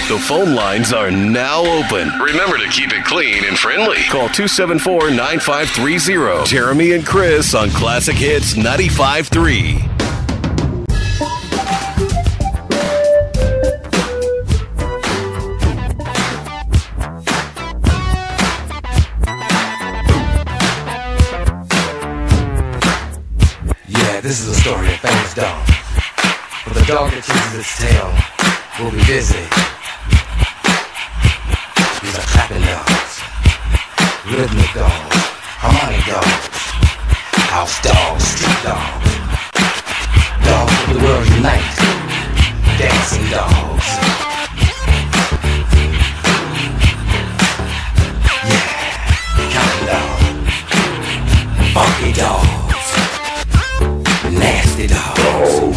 The phone lines are now open. Remember to keep it clean and friendly. Call 274-9530. Jeremy and Chris on Classic Hits 95.3. This is a story of a famous dog. But the dog that chases its tail will be busy. These are clapping dogs, rhythmic dogs, harmonic dogs, house dogs, street dogs, dogs of the world unite, dancing dogs. Yeah, counting dogs, funky dogs. Nasty dogs.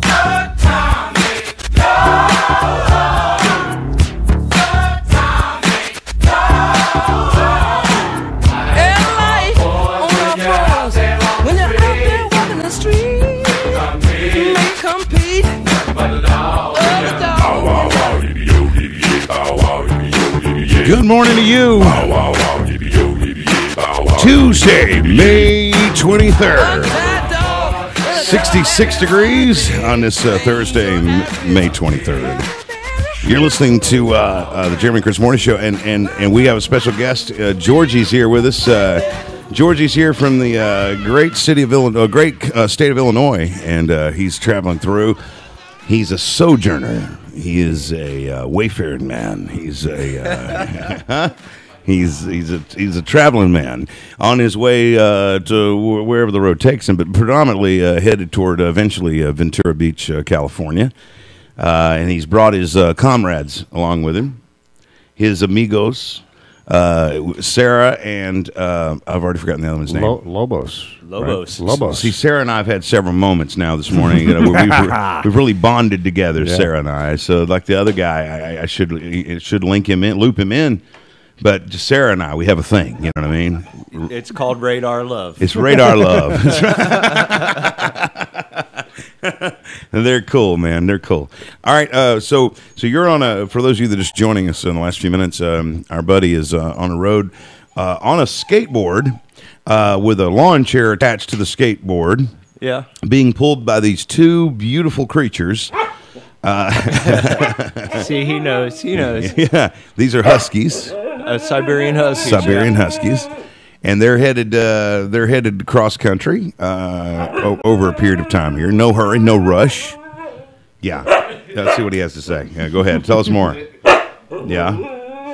Good morning to you. Tuesday, May 23rd. 66 degrees on this Thursday, May 23rd. You're listening to the Jeremy and Chris Morning Show, and we have a special guest. Georgie's here with us. Georgie's here from the great city of Illinois, great state of Illinois, and he's traveling through. He's a sojourner. He is a wayfaring man. He's a he's a traveling man on his way to wherever the road takes him, but predominantly headed toward eventually Ventura Beach, California. And he's brought his comrades along with him, his amigos, Sarah and I've already forgotten the other one's name. Lobos. Right? See, Sarah and I have had several moments now this morning. Where we've really bonded together, yeah. Sarah and I. So, like the other guy, I should loop him in. But just Sarah and I, we have a thing. You know what I mean? It's called radar love. It's radar love. They're cool, man. They're cool. All right. So you're on a. For those of you that are just joining us in the last few minutes, our buddy is on a road on a skateboard with a lawn chair attached to the skateboard. Yeah. Being pulled by these two beautiful creatures. See, he knows. Yeah, these are huskies. Siberian huskies. Huskies, and they're headed cross country over a period of time here. No hurry, no rush. Yeah, let's see what he has to say. Yeah, go ahead, tell us more. Yeah.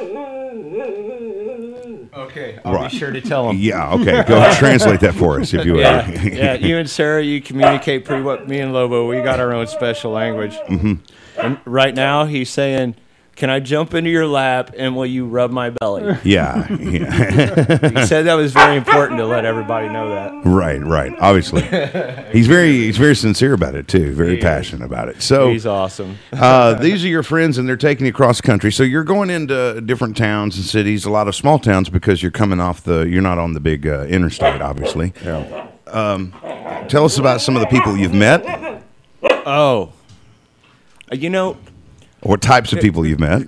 Okay, I'll be sure to tell him. Yeah, okay. Go translate that for us, if you will. Yeah, you and Sarah, you communicate pretty well. Me and Lobo, we got our own special language. Mm-hmm. And right now, he's saying, "Can I jump into your lap and will you rub my belly?" Yeah. He said that was very important to let everybody know that. Right. Obviously, he's very sincere about it too. Very passionate about it. So he's awesome. These are your friends, and they're taking you cross country. So you're going into different towns and cities, a lot of small towns, because you're coming off you're not on the big interstate, obviously. Yeah. Tell us about some of the people you've met. Oh, what types of people you've met?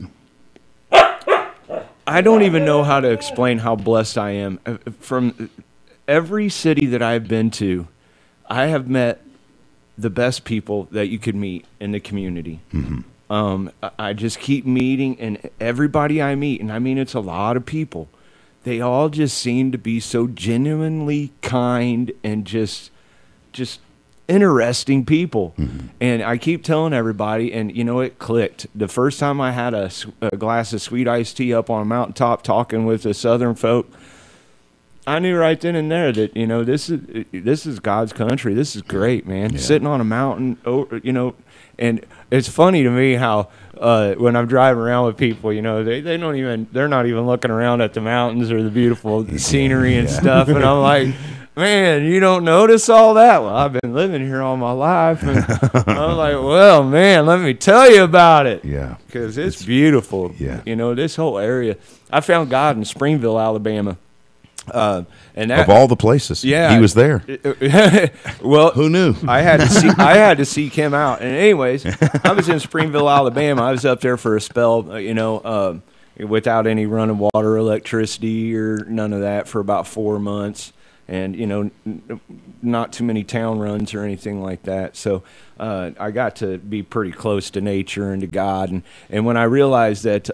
I don't even know how to explain how blessed I am. From every city that I've been to, I have met the best people that you could meet in the community. Mm-hmm. I just keep meeting, and everybody I meet, and I mean it's a lot of people, they all just seem to be so genuinely kind and just interesting people. Mm-hmm. And I keep telling everybody, and it clicked. The first time I had a glass of sweet iced tea up on a mountaintop talking with the southern folk, I knew right then and there that this is God's country. This is great, man. Yeah. Sitting on a mountain, and it's funny to me how when I'm driving around with people, they're not even looking around at the mountains or the beautiful scenery and stuff, and I'm like, man, you don't notice all that? Well, I've been living here all my life. And I'm like, well, man, let me tell you about it. Yeah. Because it's beautiful. Yeah. This whole area. I found God in Springville, Alabama. And that, Of all the places, yeah, he was there. Well, Who knew? I had to seek him out. And anyways, I was in Springville, Alabama. I was up there for a spell, without any running water, electricity, or none of that for about 4 months. And, not too many town runs or anything like that. So I got to be pretty close to nature and to God. And when I realized that,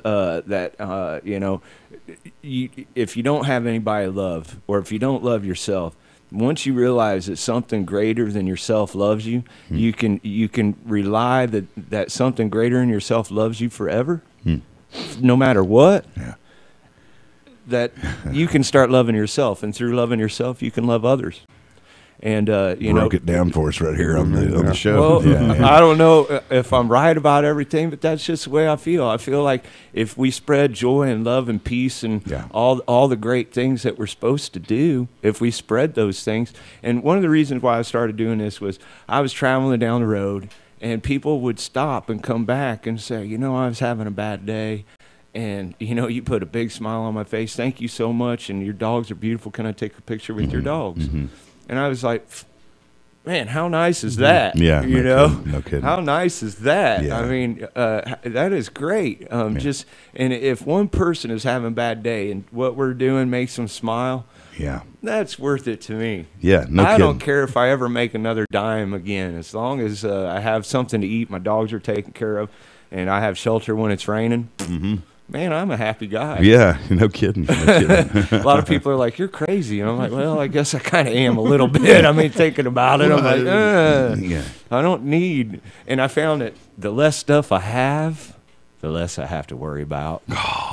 if you don't have anybody to love, or if you don't love yourself, once you realize that something greater than yourself loves you, you can rely that something greater than yourself loves you forever, no matter what. Yeah. That you can start loving yourself, and through loving yourself, you can love others. And Broke it down for us right here on the show. Well, I don't know if I'm right about everything, but that's just the way I feel. I feel like if we spread joy and love and peace and all the great things that we're supposed to do, if we spread those things. And one of the reasons why I started doing this was I was traveling down the road, and people would stop and come back and say, I was having a bad day. And, you put a big smile on my face. Thank you so much. And your dogs are beautiful. Can I take a picture with your dogs? Mm-hmm. And I was like, man, how nice is that? Yeah, no kidding. How nice is that? Yeah. I mean, that is great. And if one person is having a bad day and what we're doing makes them smile, that's worth it to me. Yeah, no I kidding. don't care if I ever make another dime again. As long as I have something to eat, my dogs are taken care of, and I have shelter when it's raining. Mm-hmm. Man, I'm a happy guy. Yeah, no kidding. A lot of people are like, you're crazy. And I'm like, well, I guess I kind of am a little bit. I mean, thinking about it, I'm like, I don't need. And I found that the less stuff I have, the less I have to worry about.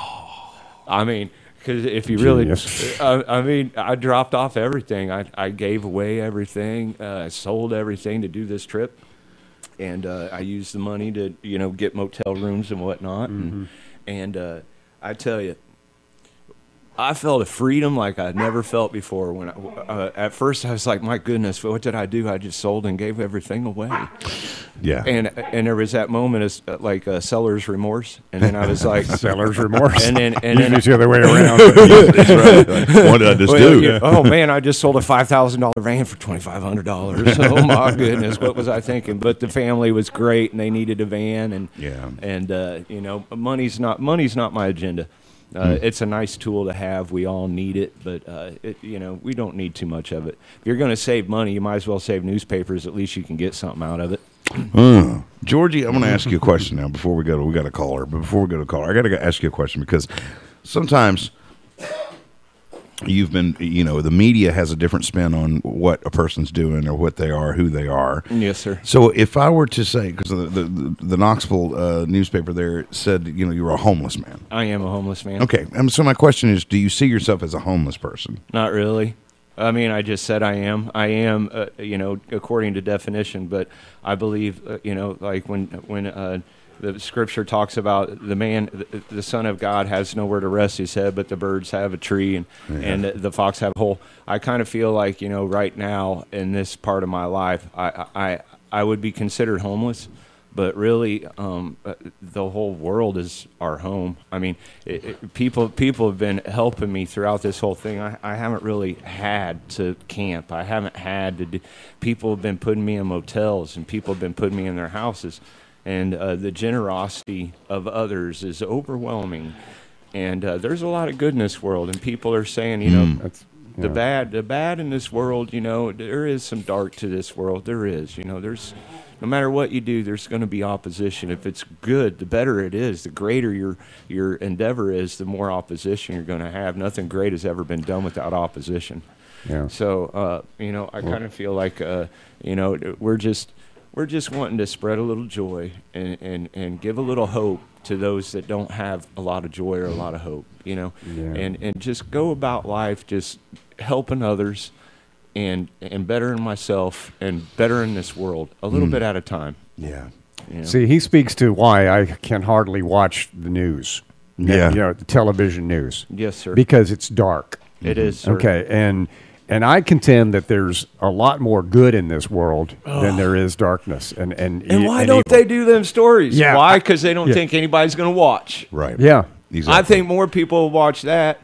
I mean, because if you really, I dropped off everything. I gave away everything. I sold everything to do this trip. And I used the money to, get motel rooms and whatnot. Mm-hmm. And I tell you, I felt a freedom like I'd never felt before. When at first I was like, my goodness, what did I do? I just sold and gave everything away. Yeah. And there was that moment of like seller's remorse. And then I was like, seller's remorse. And then it's the other way around. That's right. Like, what did I just do? Oh man, I just sold a $5,000 van for $2,500. Oh my goodness, what was I thinking? But the family was great, and they needed a van, and money's not my agenda. It's a nice tool to have. We all need it, but we don't need too much of it. If you're going to save money, you might as well save newspapers. At least you can get something out of it. Georgie, I'm going to ask you a question now before we go. We got a caller, but before we go to caller, I got to ask you a question because sometimes you've been, the media has a different spin on what a person's doing or what they are, who they are. Yes, sir. So if I were to say, because the Knoxville newspaper there said, you were a homeless man. I am a homeless man. Okay. So my question is, do you see yourself as a homeless person? Not really. I mean, I just said I am. I am, according to definition, but I believe, like when the scripture talks about the Son of God has nowhere to rest his head, but the birds have a tree and the fox have a hole. I kind of feel like, right now in this part of my life, I would be considered homeless, but really the whole world is our home. I mean, people have been helping me throughout this whole thing. I haven't really had to camp. I haven't had to do. People have been putting me in motels, and people have been putting me in their houses. And the generosity of others is overwhelming. And there's a lot of good in this world. And people are saying, the bad in this world, there is some dark to this world. There is, there's, no matter what you do, there's going to be opposition. If it's good, the better it is. The greater your endeavor is, the more opposition you're going to have. Nothing great has ever been done without opposition. Yeah. So, I kind of feel like, we're just wanting to spread a little joy and give a little hope to those that don't have a lot of joy or a lot of hope, and just go about life just helping others and bettering myself and bettering this world a little bit at a time. Yeah. See, he speaks to why I can hardly watch the news. Yeah. The television news. Yes, sir. Because it's dark. It is, sir. Okay, and I contend that there's a lot more good in this world than there is darkness. And why don't they do them stories? Yeah. Why? Because they don't think anybody's going to watch. Right. Yeah. Exactly. I think more people will watch that.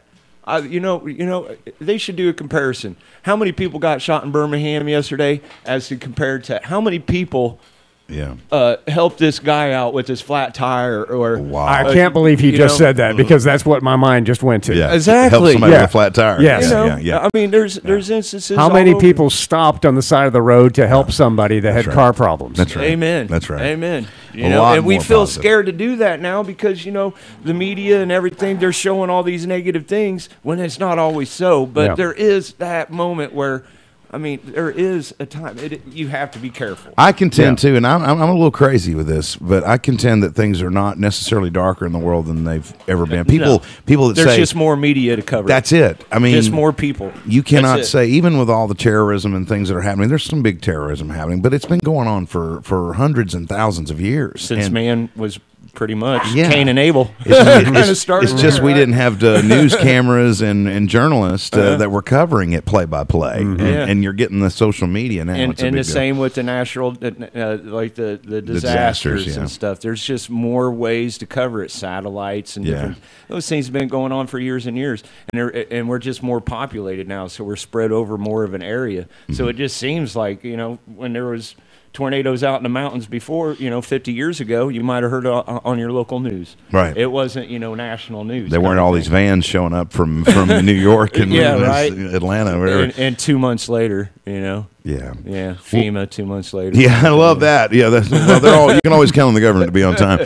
they should do a comparison. How many people got shot in Birmingham yesterday as to compared to how many people helped this guy out with his flat tire? Or Wow. I can't believe he just said that because that's what my mind just went to. Yeah, Exactly. Help somebody Yeah. with a flat tire. Yes. Yeah. I mean, there's instances. How all many over. people stopped on the side of the road to help somebody that had right. car problems? That's right. Amen. That's right. Amen. A lot And we more feel positive. scared to do that now because the media and everything, they're showing all these negative things when it's not always so. But Yeah. there is that moment where, I mean, there is a time you have to be careful. I contend too, and I'm a little crazy with this, but I contend that things are not necessarily darker in the world than they've ever been. People that There's say just more media to cover. that's it. I mean, just more people. You cannot That's it. say, even with all the terrorism and things that are happening, there's some big terrorism happening, but it's been going on for hundreds and thousands of years. Since And man was pretty much Yeah. Cain and Abel. it's, Kinda started it's just there, we right? didn't have the news cameras and journalists that were covering it play by play, Yeah. and you're getting the social media now. And, It's a and big the deal. same with the natural, like the disasters disasters, yeah. and stuff. There's just more ways to cover it, satellites and Yeah. different. Those things have been going on for years and years, and we're just more populated now, so we're spread over more of an area. Mm-hmm. So it just seems like when there was tornadoes out in the mountains before, 50 years ago, you might have heard it on your local news. Right. It wasn't, national news. There weren't kind of all thing. these vans showing up from New York and Yeah, right. Atlanta, whatever. And 2 months later, Yeah. Yeah, FEMA 2 months later. Yeah, I love that. Yeah, they're all. You can always count on the government to be on time.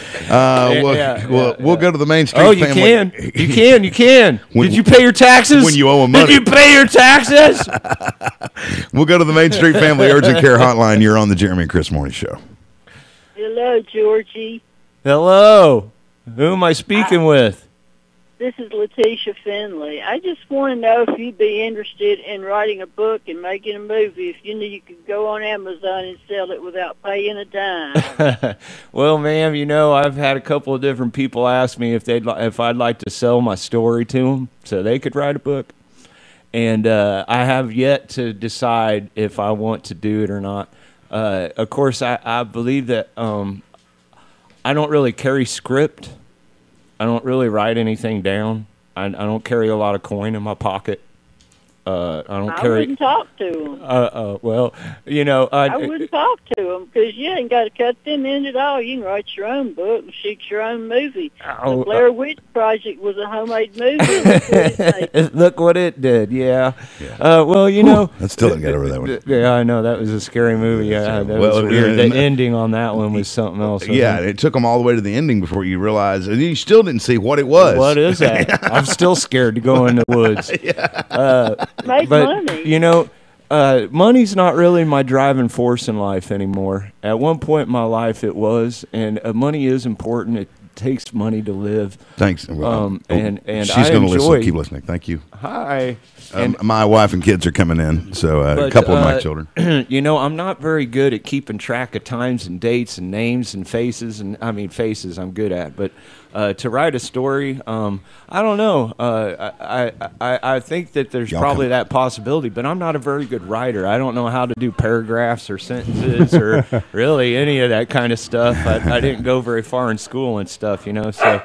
We'll go to the Main Street. Oh, you family. can. You can. When- Did you pay your taxes? when you owe 'em money. Did you pay your taxes? We'll go to the Main Street Family Urgent Care Hotline. You're on the Jeremy and Chris Morning Show. Hello, Georgie. Hello. Who am I speaking with? This is Letitia Finley. I just want to know if you'd be interested in writing a book and making a movie. If you knew you could go on Amazon and sell it without paying a dime. Well, ma'am, I've had a couple of different people ask me if I'd like to sell my story to them so they could write a book. And I have yet to decide if I want to do it or not. Of course, I believe that I don't really carry script. I don't really write anything down. I don't carry a lot of coin in my pocket. I don't I carry. wouldn't talk to them. Well, I wouldn't talk to them because you ain't got to cut them in at all. You can write your own book and shoot your own movie. Oh, the Blair Witch Project was a homemade movie. And look what it made. Look what it did. Yeah. Well, I still didn't get over that one. Yeah, I know that was a scary movie. Yeah, that was weird. The ending on that one was something else. wasn't Yeah, it? it took them all the way to the ending before you realized, and you still didn't see what it was. What is that? I'm still scared to go in the woods. Make But money. money's not really my driving force in life anymore. At one point in my life, it was, and money is important. It takes money to live. Thanks. Well, And she's I going to listen. enjoy- Keep listening. Thank you. Hi. And My wife and kids are coming in, so a But, couple of my children. I'm not very good at keeping track of times and dates and names and faces. And I mean, faces I'm good at, but to write a story, I don't know. I think that there's Y'all probably come- that possibility, but I'm not a very good writer. I don't know how to do paragraphs or sentences or really any of that kind of stuff. I didn't go very far in school and stuff, so.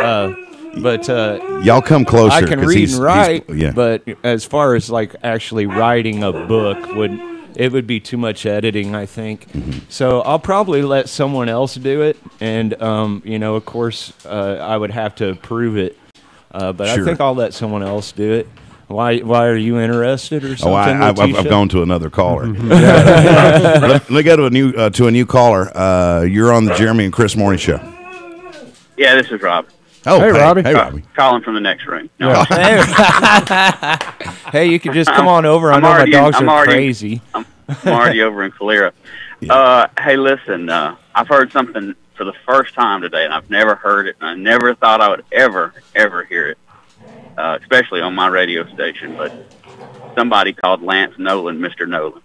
But Y'all come closer. I can 'cause read he's- and write, yeah. but as far as like actually writing a book would be too much editing, I think. Mm-hmm. So I'll probably let someone else do it, and of course, I would have to approve it. But Sure. I think I'll let someone else do it. Why are you interested or something? I've Letitia? gone to another caller. Let me go to a new caller. You're on the Jeremy and Chris Morning Show. Yeah, this is Rob. Oh, Hey, Robbie. Hey, Robbie. Calling from the next room. No, Hey, you can just come on over. I I'm know my already- dogs I'm are already- crazy. I'm already over in Calera. Hey, listen, I've heard something for the first time today, and I've never heard it, and I never thought I would ever hear it, especially on my radio station, but somebody called Lance Nolan Mr. Nolan.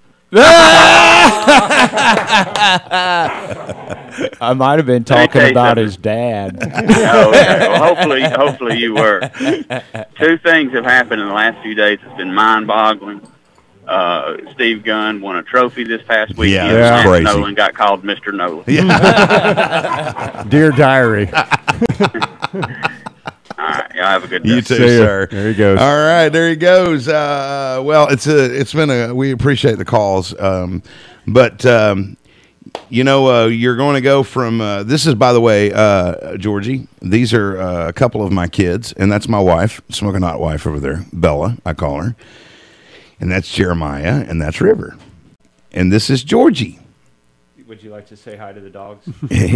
I might have been Let me tell talking you about something. his dad. Okay. Well, hopefully you were. Two things have happened in the last few days. It's been mind-boggling. Steve Gunn won a trophy this past weekend. Yeah, that's Lance crazy. Nolan got called Mr. Nolan. Dear Diary. All right. Have a good day. You too, See ya. sir. There he goes. All right, there he goes. Well, we appreciate the calls, but you're going to go from. This is, by the way, Georgie. These are a couple of my kids, and that's my wife, smoking hot wife over there, Bella, I call her, and that's Jeremiah, and that's River, and this is Georgie. Would you like to say hi to the dogs?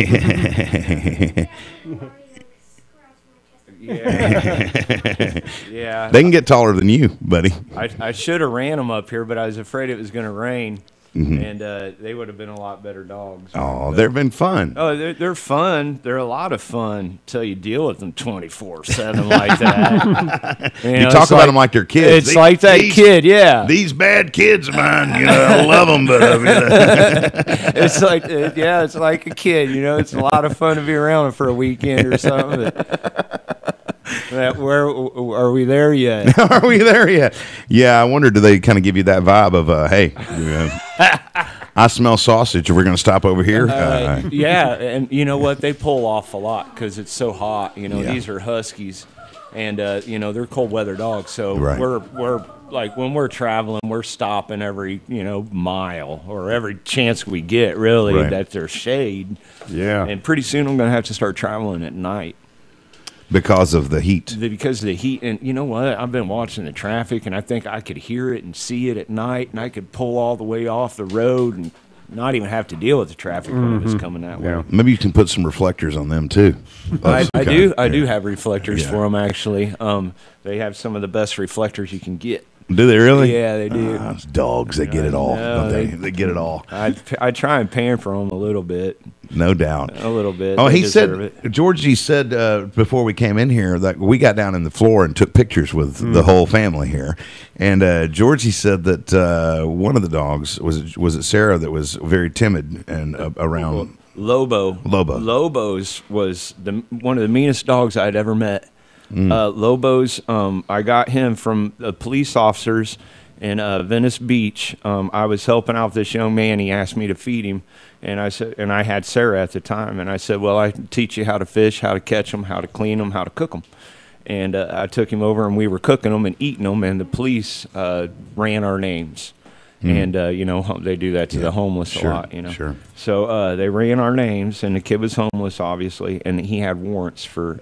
Yeah. Yeah. They can get taller than you, buddy. I should have ran them up here, but I was afraid it was going to rain, and they would have been a lot better dogs. Oh, they've been fun. Oh, they're fun. They're a lot of fun until you deal with them 24/7 like that. You talk about them like they're kids. It's like that kid, yeah. These bad kids of mine, I love them, but It's like, it's like a kid, It's a lot of fun to be around them for a weekend or something. Where are we there yet? Are we there yet? Yeah, I wonder, do they kind of give you that vibe of, hey, I smell sausage. We're going to stop over here. Yeah, and you know what? They pull off a lot because it's so hot. Yeah. These are huskies, and they're cold weather dogs. So Right. we're like when we're traveling, we're stopping every mile or every chance we get, really, Right. that there's shade. Yeah. And pretty soon I'm going to have to start traveling at night. Because of the heat. Because of the heat, and you know what? I've been watching the traffic, and I think I could hear it and see it at night, and I could pull all the way off the road and not even have to deal with the traffic when it was coming that way. Maybe you can put some reflectors on them, too. I do have reflectors for them, actually. They have some of the best reflectors you can get. Do they really? Yeah, they do. Those dogs, they get it all. No, Don't they get it all. I try and pamper them a little bit. No doubt. A little bit. Oh, They he deserve said, it. Georgie said before we came in here that we got down in the floor and took pictures with the whole family here. And Georgie said that one of the dogs, was it Sarah, that was very timid and around. Lobo. Lobo's was one of the meanest dogs I'd ever met. Lobo's, I got him from the police officers in Venice Beach. I was helping out this young man. He asked me to feed him, and I said, and I had Sarah at the time, and I said, well, I can teach you how to fish, how to catch them, how to clean them, how to cook them. And I took him over, and we were cooking them and eating them, and the police ran our names. And, they do that to the homeless a lot, Sure. So they ran our names, and the kid was homeless, obviously, and he had warrants for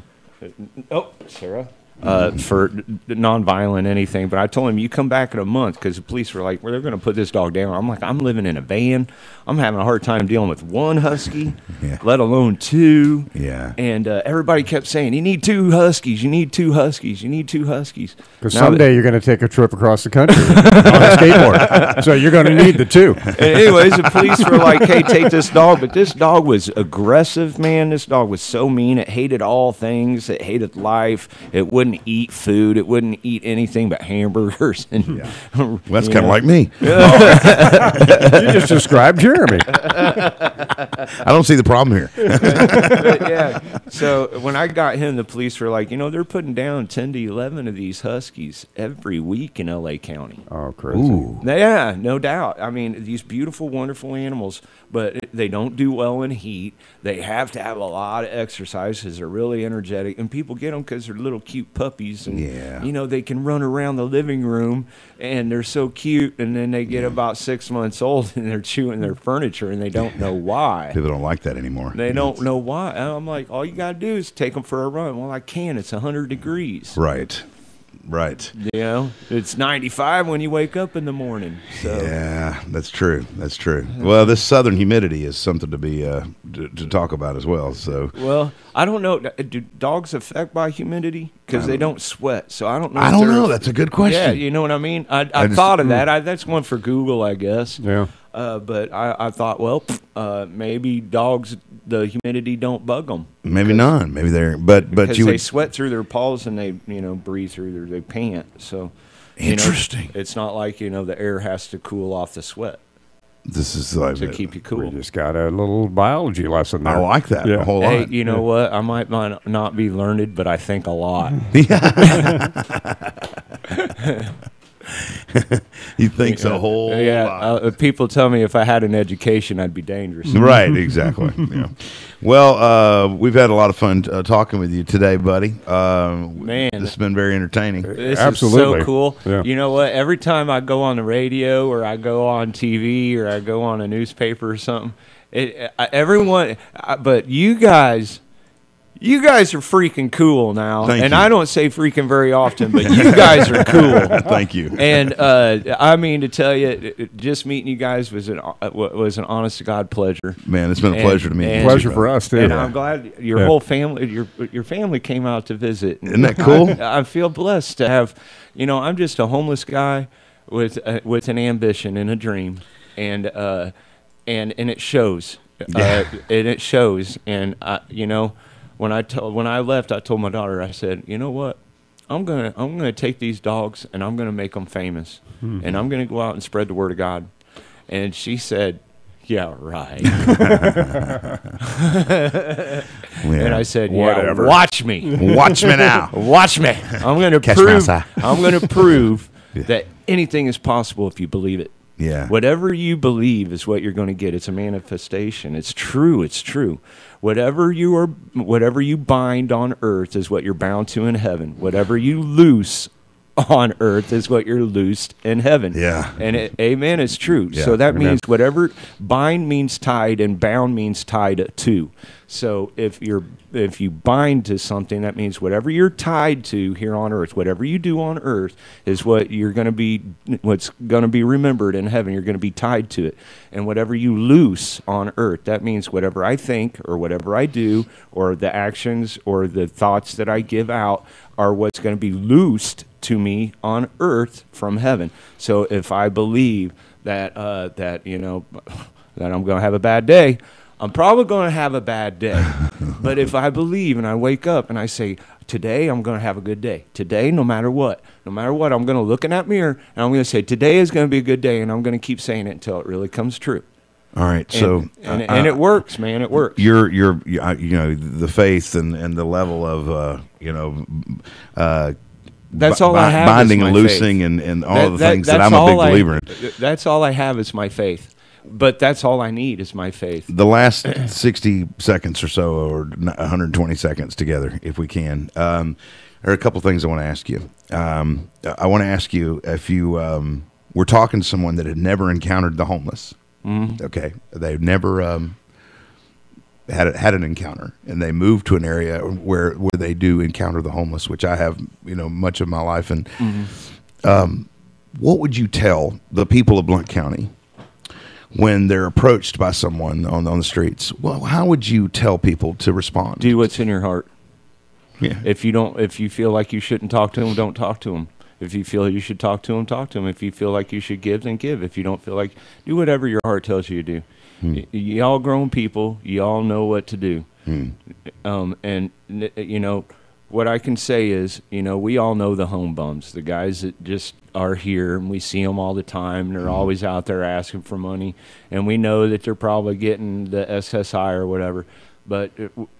Sarah. For nonviolent anything, but I told him, you come back in a month, because the police were like, well, they're going to put this dog down. I'm like, I'm living in a van. I'm having a hard time dealing with one husky, let alone two. Yeah. And everybody kept saying, you need two huskies, you need two huskies, you need two huskies. Because someday you're going to take a trip across the country on a skateboard. So you're going to need the two. Anyways, the police were like, hey, take this dog. But this dog was aggressive, man. This dog was so mean. It hated all things. It hated life. It wouldn't eat food. It wouldn't eat anything but hamburgers. And Well, that's kind of like me. You just described Jeremy. I don't see the problem here. But, yeah. So when I got him, the police were like, they're putting down 10 to 11 of these huskies every week in L.A. County. Oh, crazy. Ooh. Yeah, no doubt. I mean, these beautiful, wonderful animals, but they don't do well in heat. They have to have a lot of exercise because they're really energetic, and people get them because they're little cute puppies, and they can run around the living room, and they're so cute, and then they get about 6 months old, and they're chewing their furniture, and they don't know why. People don't like that anymore. They don't know why. And I'm like, all you got to do is take them for a run. Well, I can. It's 100 degrees. Right. It's 95 when you wake up in the morning. So. Yeah, that's true. Well, this southern humidity is something to be to talk about as well. So, well, I don't know. Do dogs affect by humidity? Because they don't sweat. So I don't know. I don't know. That's a good question. Yeah, you know what I mean. I thought of that. That's one for Google, I guess. Yeah. But I thought, well, maybe dogs, the humidity don't bug them. Maybe not. Maybe they're, but because you they would, sweat through their paws and they breathe through they pant. So interesting. It's not like the air has to cool off the sweat This is like to keep you cool. We just got a little biology lesson there. I like that a whole Hey, lot. you know what? I might not be learned, but I think a lot. He thinks a whole lot. People tell me if I had an education, I'd be dangerous. Right, exactly. Yeah. Well, we've had a lot of fun talking with you today, buddy. Man, this has been very entertaining. This Absolutely. is so cool. Yeah. You know what? Every time I go on the radio or I go on TV or I go on a newspaper or something, but you guys are freaking cool now. Thank and you. I don't say freaking very often, but you guys are cool. Thank you. And I mean to tell you, just meeting you guys was an honest to God pleasure. Man, it's been a pleasure to meet you. and- Pleasure for us, too. And I'm glad your whole family, your family came out to visit. Isn't that cool? I feel blessed to have. I'm just a homeless guy with an ambition and a dream, and it shows. Yeah. And it shows. And when I left, I told my daughter, I said, you know what? I'm gonna take these dogs and I'm gonna make them famous, and I'm gonna go out and spread the word of God. And she said, yeah, right. And I said, yeah, Whatever. watch me. Watch me now. Watch me. I'm going to Catch me prove. outside. I'm going to prove that anything is possible if you believe it. Yeah. Whatever you believe is what you're going to get. It's a manifestation. It's true. It's true. Whatever you bind on earth is what you're bound to in heaven. Whatever you loose on earth is what you're loosed in heaven. Yeah. And amen is true. Yeah. So that Amen. means whatever bind means tied and bound means tied to. So if you bind to something, that means whatever you're tied to here on earth, whatever you do on earth is what's going to be remembered in heaven. You're going to be tied to it. And whatever you loose on earth, that means whatever I think or whatever I do or the actions or the thoughts that I give out are what's going to be loosed to me on earth from heaven. So if I believe that I'm going to have a bad day, I'm probably going to have a bad day. But if I believe and I wake up and I say, today I'm going to have a good day. Today, no matter what, I'm going to look in that mirror and I'm going to say, today is going to be a good day, and I'm going to keep saying it until it really comes true. All right. So And it works, man. It works. you're the faith and the level of That's all I have. binding is my and loosing faith. and all the things that that's I'm a big all believer in. That's all I have is my faith. But that's all I need is my faith. The last 60 seconds or so, or 120 seconds together, if we can. There are a couple things I want to ask you. I want to ask you if you were talking to someone that had never encountered the homeless. Mm-hmm. Okay, they've never had an encounter, and they moved to an area where they do encounter the homeless, which I have, much of my life. And what would you tell the people of Blount County when they're approached by someone on the streets? Well, how would you tell people to respond? Do what's in your heart. Yeah. If you feel like you shouldn't talk to them, don't talk to them. If you feel you should talk to them, talk to them. If you feel like you should give, then give. If you don't feel like, do whatever your heart tells you to do. Y'all grown people, y'all know what to do. What I can say is, we all know the home bums, the guys that just are here, and we see them all the time, and they're always out there asking for money, and we know that they're probably getting the SSI or whatever. But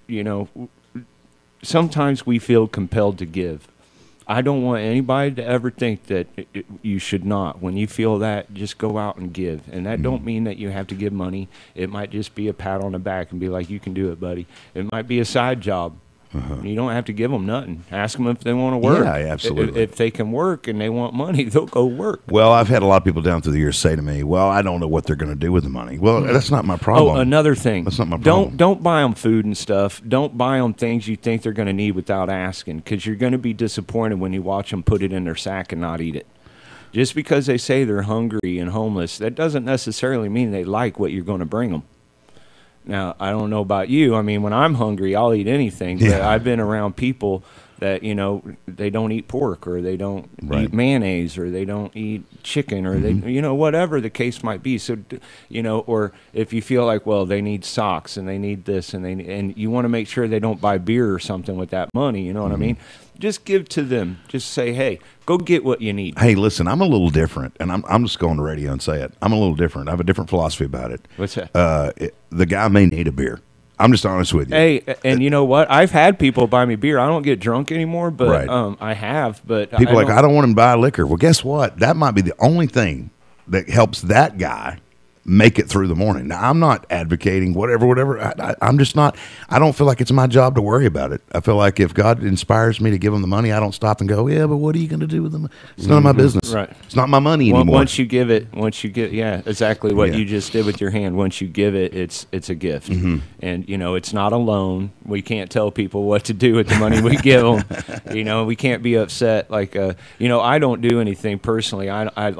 sometimes we feel compelled to give. I don't want anybody to ever think that you should not. When you feel that, just go out and give. And that don't mean that you have to give money. It might just be a pat on the back and be like, you can do it, buddy. It might be a side job. You don't have to give them nothing. Ask them if they want to work. Yeah, absolutely. If they can work and they want money, they'll go work. Well, I've had a lot of people down through the years say to me, well, I don't know what they're going to do with the money. Well, that's not my problem. Oh, another thing. That's not my problem. Don't buy them food and stuff. Don't buy them things you think they're going to need without asking, because you're going to be disappointed when you watch them put it in their sack and not eat it. Just because they say they're hungry and homeless, that doesn't necessarily mean they like what you're going to bring them. Now, I don't know about you. I mean, when I'm hungry, I'll eat anything. But I've been around people that, they don't eat pork, or they don't eat mayonnaise, or they don't eat chicken, or they, whatever the case might be. So, or if you feel like, well, they need socks and they need this, and you want to make sure they don't buy beer or something with that money, you know what I mean? Just give to them. Just say, hey, go get what you need. Hey, listen, I'm a little different, and I'm just going to radio and say it. I'm a little different. I have a different philosophy about it. What's that? The guy may need a beer. I'm just honest with you. Hey, and you know what? I've had people buy me beer. I don't get drunk anymore, but Right. I have. But People are like, I don't want him to buy liquor. Well, guess what? That might be the only thing that helps that guy make it through the morning. Now, I'm not advocating whatever. I'm just not. I don't feel like it's my job to worry about it. I feel like if God inspires me to give him the money, I don't stop and go, yeah, but what are you going to do with them? It's none of my business. Right. It's not my money anymore. Once you give, yeah, exactly what Yeah. you just did with your hand. Once you give it, it's a gift, and you know it's not a loan. We can't tell people what to do with the money we give them. You know, we can't be upset. Like, you know, I don't do anything personally.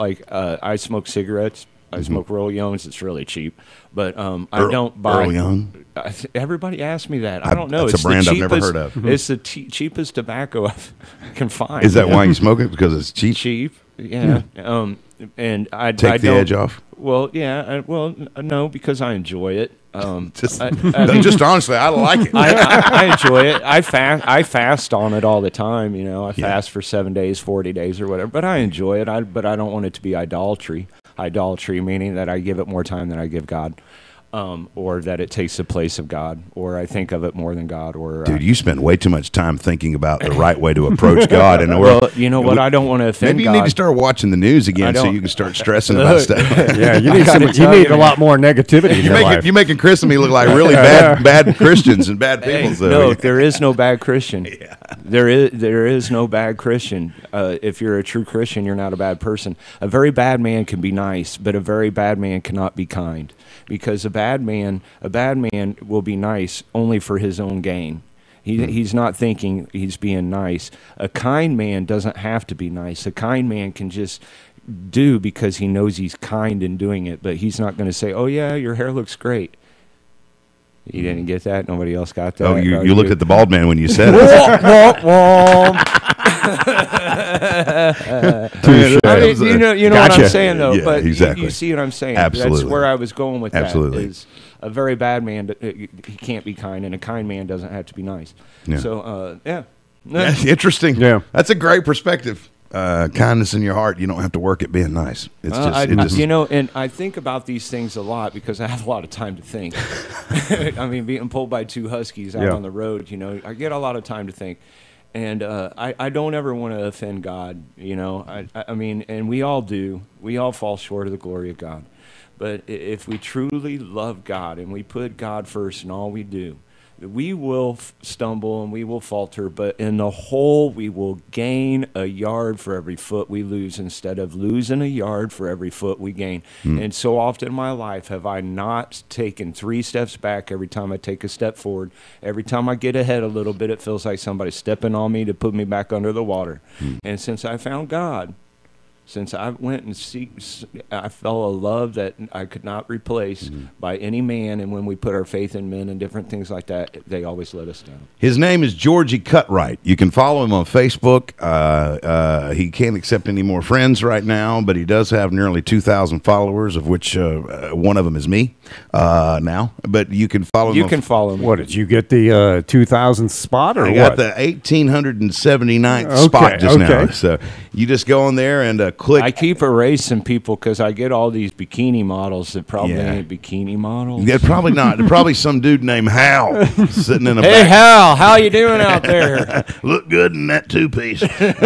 I smoke cigarettes. I smoke Earl Young's. It's really cheap, but I don't buy. Earl Young? Everybody asks me that. I don't know. That's It's a brand the I've never cheapest- heard of. It's the cheapest tobacco I can find. Is that why you smoke it? Because it's cheap? Cheap, yeah. And I Take I the don't, edge off? Well, yeah. No, because I enjoy it. Just, I just honestly, I like it. I enjoy it. I fast on it all the time. You know, I fast for 7 days, 40 days, or whatever. But I enjoy it. But I don't want it to be idolatry. Idolatry meaning that I give it more time than I give God, or that it takes the place of God, or I think of it more than God. Or Dude, you spend way too much time thinking about the right way to approach God. And well, you know what? I don't want to offend maybe you God. need to start watching the news again so don't- you can start stressing about stuff. Yeah, you need gotta you tell need you, a lot more negativity in your life. You're making Chris and me look like really bad Christians and bad people. Hey, so no, there is no bad Christian. There is no bad Christian. If you're a true Christian, you're not a bad person. A very bad man can be nice, but a very bad man cannot be kind. Because a bad man will be nice only for his own gain. He's not thinking he's being nice. A kind man doesn't have to be nice. A kind man can just do because he knows he's kind in doing it, but he's not going to say, "Oh yeah, your hair looks great." You didn't get that? Nobody else got that? Oh, you looked at the bald man when you said it. I mean, you know what Gotcha. I'm saying, though. Yeah, but exactly. you see what I'm saying. Absolutely. That's where I was going with Absolutely. that. Is a very bad man, he can't be kind, and a kind man doesn't have to be nice. Yeah. So, yeah. That's interesting. Yeah. That's a great perspective. Kindness in your heart. You don't have to work at being nice. It's just, you know, and I think about these things a lot because I have a lot of time to think. I mean, being pulled by two huskies out Yeah. on the road, you know, I get a lot of time to think. And I don't ever want to offend God, you know. I mean, and we all do. We all fall short of the glory of God. But if we truly love God and we put God first in all we do, we will stumble and we will falter, but in the whole, we will gain a yard for every foot we lose instead of losing a yard for every foot we gain. And so often in my life have I not taken 3 steps back every time I take a step forward. Every time I get ahead a little bit, it feels like somebody's stepping on me to put me back under the water. And since I found God, since I went and I felt a love that I could not replace by any man. And when we put our faith in men and different things like that, they always let us down. his name is Georgie Cutright. You can follow him on Facebook. He can't accept any more friends right now, but he does have nearly 2,000 followers, of which one of them is me now. But you can follow him. You on can follow me. What did you get the 2000 spot or I what? got the 1879th spot just now. okay. So you just go on there and click. I keep erasing people because I get all these bikini models that probably Yeah. ain't bikini models. Yeah, probably not. Probably some dude named Hal sitting in a Hey, back. Hal, how you doing out there? Look good in that 2-piece.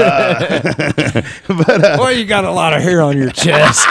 Boy, you got a lot of hair on your chest.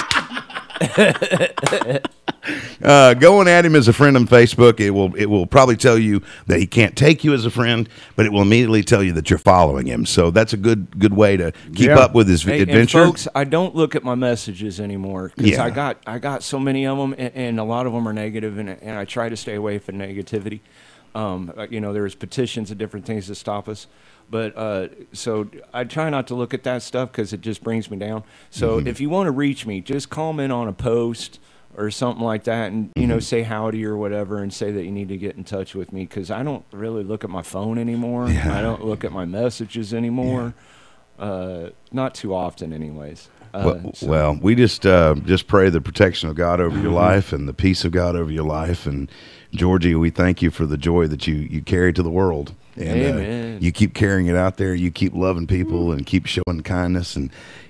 Going at him as a friend on Facebook, it will probably tell you that he can't take you as a friend, but it will immediately tell you that you're following him. So that's a good way to keep Yeah. up with his Hey, adventure. And folks, I don't look at my messages anymore because Yeah. I got so many of them, and a lot of them are negative, and I try to stay away from negativity. You know, there's petitions and different things that stop us. But so I try not to look at that stuff because it just brings me down. So if you want to reach me, just comment on a post or something like that, and you know, say howdy or whatever, and say that you need to get in touch with me because I don't really look at my phone anymore. Yeah. I don't look at my messages anymore. Not too often, anyways. Well, we just pray the protection of God over your life and the peace of God over your life. And Georgie, we thank you for the joy that you carry to the world. And Amen. you keep carrying it out there. You keep loving people and keep showing kindness. And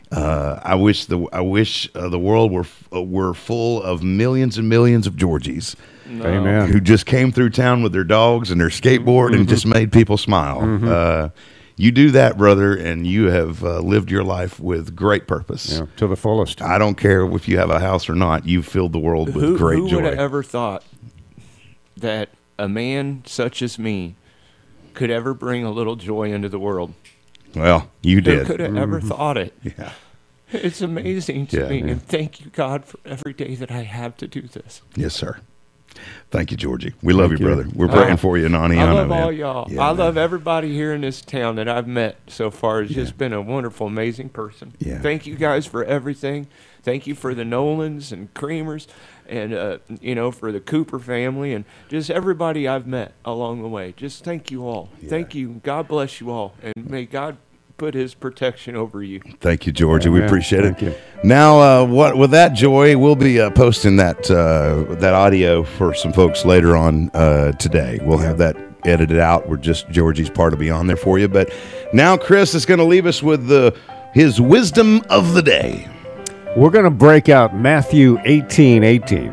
I wish the world were full of millions and millions of Georgies. Amen. Who just came through town with their dogs and their skateboard and just made people smile. You do that, brother, and you have lived your life with great purpose. Yeah, to the fullest. I don't care if you have a house or not. You've filled the world with great Who joy. would have ever thought that a man such as me could ever bring a little joy into the world? Well, you Who did. could have ever thought it? Yeah. It's amazing to Yeah, me, yeah. and thank you, God, for every day that I have to do this. Yes, sir. Thank you, Georgie. We love you, Thank you. brother. We're praying for you, Nani. I love man. all y'all. Yeah, I man. love everybody here in this town that I've met so far. It's just been a wonderful, amazing person. Yeah. Thank you guys for everything. Thank you for the Nolans and Creamers and, for the Cooper family and just everybody I've met along the way. Just thank you all. Thank you. God bless you all. And may God put his protection over you. Thank you, Georgie. We Amen. appreciate Thank it. you. Now, with that joy, we'll be posting that audio for some folks later on today. We'll have that edited out. Georgie's part will be on there for you. But now Chris is going to leave us with his wisdom of the day. We're going to break out Matthew 18:18.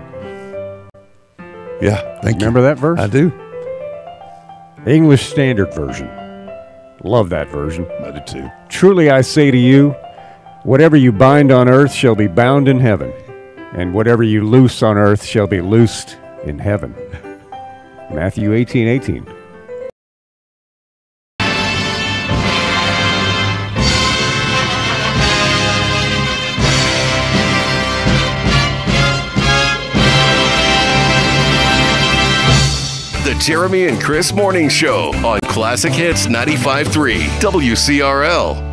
Yeah, thank you. Remember that verse? I do. English Standard Version. Love that version. I do too. Truly I say to you, whatever you bind on earth shall be bound in heaven, and whatever you loose on earth shall be loosed in heaven. Matthew 18:18. The Jeremy and Chris Morning Show on Classic Hits 95.3 WCRL.